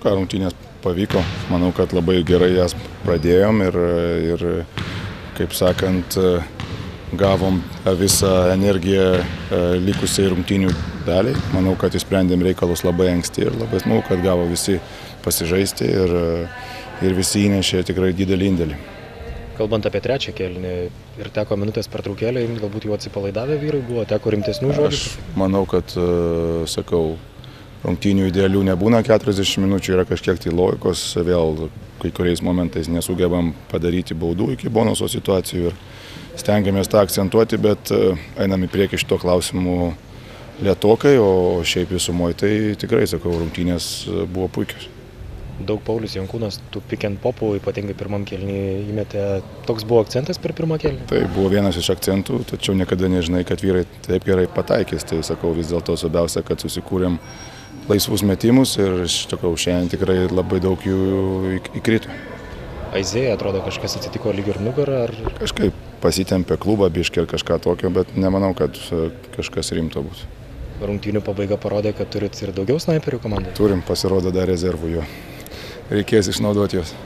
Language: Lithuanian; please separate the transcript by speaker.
Speaker 1: ką, rungtynės pavyko. Manau, kad labai gerai jas pradėjom ir kaip sakant, gavom visą energiją likusiai rungtynių daliai. Manau, kad išsprendėm reikalus labai anksti ir labai smagu, kad gavo visi pasižaisti ir visi įnešė tikrai didelį indėlį.
Speaker 2: Kalbant apie trečią kėlinį ir teko minutės pertraukėlę, galbūt jau atsipalaidavę vyrai buvo, teko rimtesnių žodžių?
Speaker 1: Aš manau, kad, sakau, rungtynių idealių nebūna, 40 minučių yra kažkiek tai logikos, vėl kai kuriais momentais nesugebam padaryti baudų iki bonuso situacijų ir stengiamės tą akcentuoti, bet einam į priekį šito klausimu lėtokai, o šiaip visumoje tai tikrai, sakau, rungtynės buvo puikios.
Speaker 2: Daug Paulius Jankūnas tų pick and popų, ypatingai pirmam kėlinį įmetė. Toks buvo akcentas per pirmą kėlinį?
Speaker 1: Tai buvo vienas iš akcentų, tačiau niekada nežinai, kad vyrai taip gerai pataikys. Tai sakau, vis dėlto svarbiausia, kad susikūrėm laisvus metimus ir sakau, šiandien tikrai labai daug jų įkrito.
Speaker 2: Aizėja, atrodo, kažkas atsitiko lyg ir nugarą?
Speaker 1: Kažkaip pasitempė klubą biškį ir kažką tokio, bet nemanau, kad kažkas rimto bus.
Speaker 2: Rungtynių pabaiga parodė, kad turit ir daugiau snaiperių komandoje?
Speaker 1: Turim, pasirodo dar rezervų jo. Reikės išnaudoti juos.